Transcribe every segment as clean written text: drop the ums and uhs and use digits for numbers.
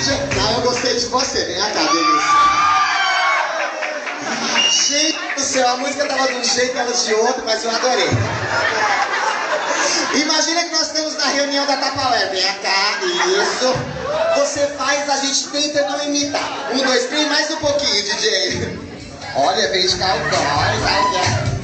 Não, eu gostei de você. Vem cá, delícia. Gente do céu, a música tava de um jeito, ela de outro, mas eu adorei. Imagina que nós estamos na reunião da Tupperware. Vem cá, isso. Você faz, a gente tenta não imitar. 1, 2, 3, mais um pouquinho, DJ. Olha, vem de cowboy, vai.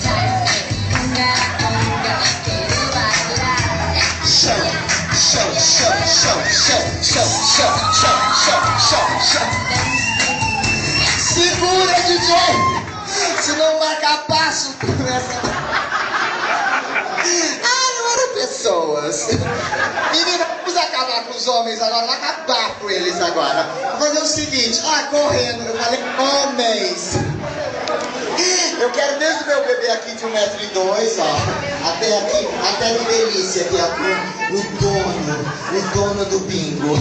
Show, show, show, show, show, show, show, show, show, show, show. Segura, DJ! Se não marcar passo, começa. Ai, olha pessoas. Menina, vamos acabar com os homens agora, vamos acabar com eles agora. Vou fazer o seguinte, correndo, eu falei homens. Eu quero desde o meu bebê aqui de 1,2 m, ó, até aqui, até no delícia, aqui, ó, o dono do bingo.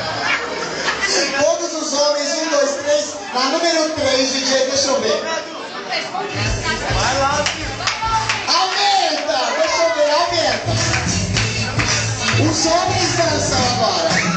Todos os homens, 1, 2, 3, na número 3, DJ, deixa eu ver. Vai lá. Aumenta, deixa eu ver, aumenta. Os homens dançam agora.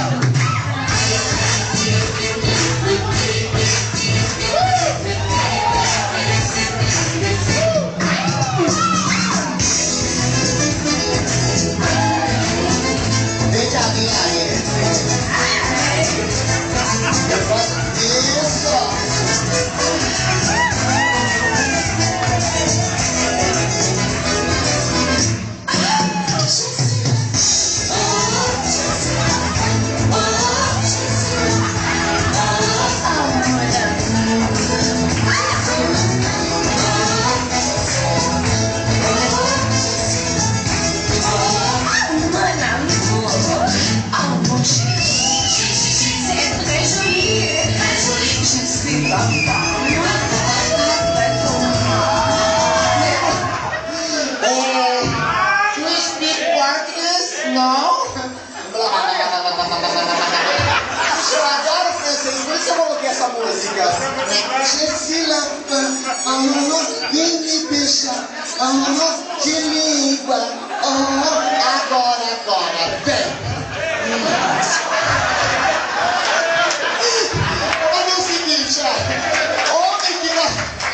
Je suis là, vem me beijar, que língua, agora, vem. Olha o seguinte, ó, homem que não...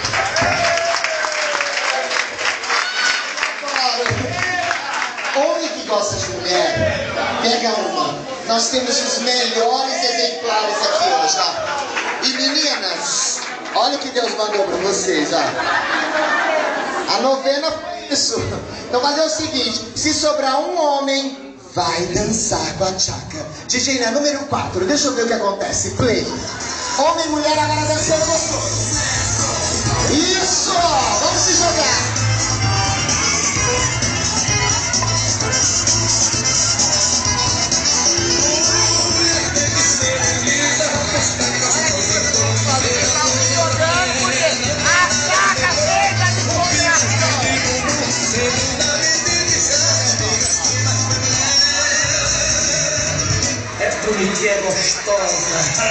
Homem que gosta de mulher, pega uma. Nós temos os melhores exemplares aqui hoje, ó. E meninas, olha o que Deus mandou pra vocês, ó. A novena foi isso. Então fazer o seguinte, se sobrar um homem, vai dançar com a tchaca. DJ, na número 4, deixa eu ver o que acontece. Play. Homem e mulher agora dançando gostoso. Isso, vamos se jogar. Bonitinha, é gostosa.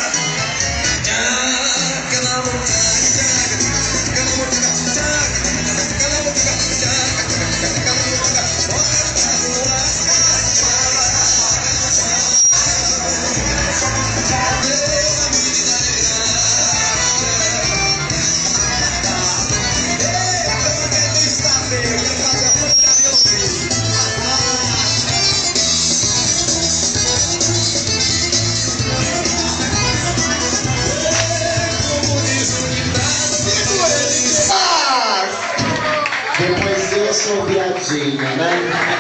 Depois eu sou viadinha, né?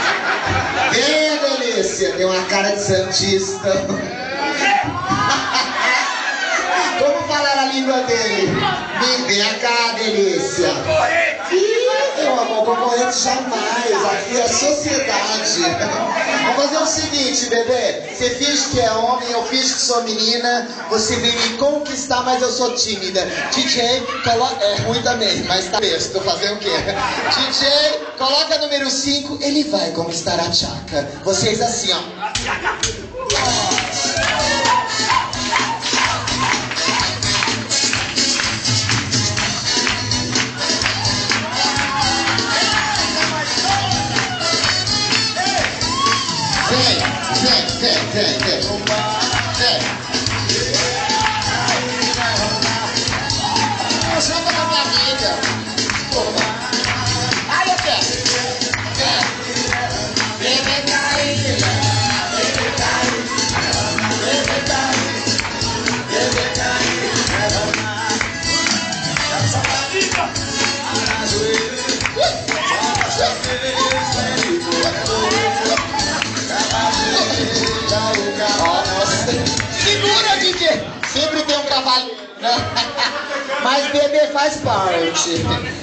Delícia, tem uma cara de santista. Como falar a língua dele? Vem cá, delícia. Ih, meu amor, concorrente jamais. Aqui é sociedade. Vamos fazer o seguinte, bebê. Você finge que é homem, eu finge que sou menina. Você vem me conquistar, mas eu sou tímida. DJ, é ruim também, mas tá besta. Fazer o quê? DJ, coloca número 5. Ele vai conquistar a tchaca. Vocês assim, ó. Vem. Vem. Junta com a minha amiga. Ai, eu quero. Segura, DJ! Sempre tem um cavalo. Mas bebê faz parte.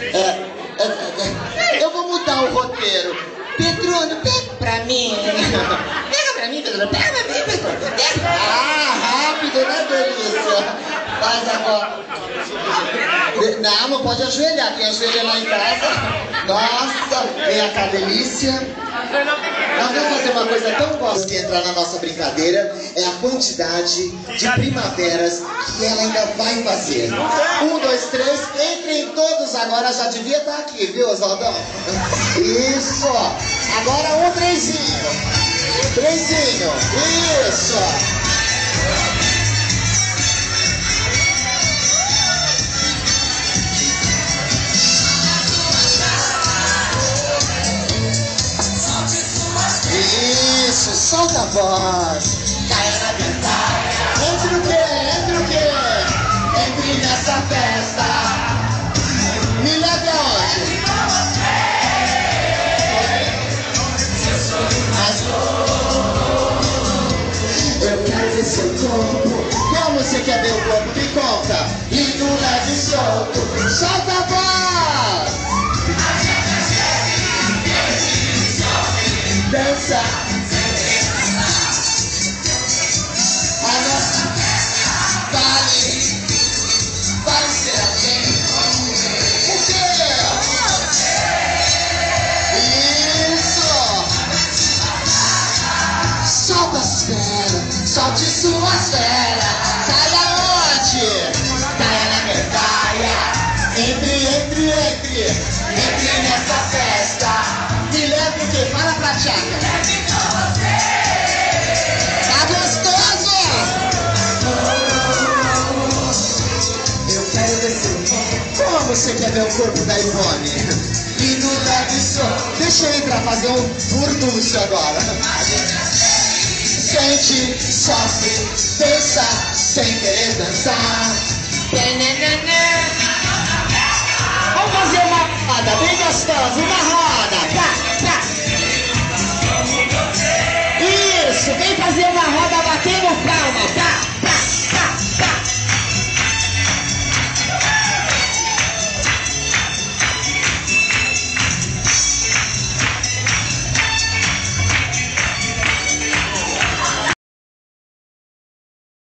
Eu vou mudar o roteiro. Petruno, pega pra mim. Pega pra mim, Petruno. Pega pra mim, Petruno. Pega. Ah, rápido, né, delícia? Faz agora. Não pode ajoelhar. Quem ajoelha lá em casa. Nossa, vem cá, delícia. Nós vamos fazer uma coisa tão gostosa que entrar na nossa brincadeira. É a quantidade de primaveras que ela ainda vai fazer. 1, 2, 3, entrem todos agora. Já devia estar aqui, viu, Oswaldão? Isso! Agora um trenzinho. Trenzinho. Isso! Isso, solta a voz. Entre o quê? Entre o quê? Entre nessa festa. Me leve aonde? Eu quero ver seu corpo. Como você quer ver o corpo? Me conta. Lindo, leve e solto. Solta a voz. Dança. A nossa vai ser alguém. O quê? Isso. Solta as feras, solte suas feras. Sai aonde? Caia na medalha. Entre nessa festa. Me leve o quê? Fala pra Tchaca. Tá gostoso? Eu quero ver seu corpo. Como você quer ver o corpo da Ivone? Lindo, leve e solto. Deixa eu ir pra fazer um furdúncio agora. Sente, sofre, pensa, sem querer dançar. Vamos fazer uma roda bem gostosa, uma roda, tá?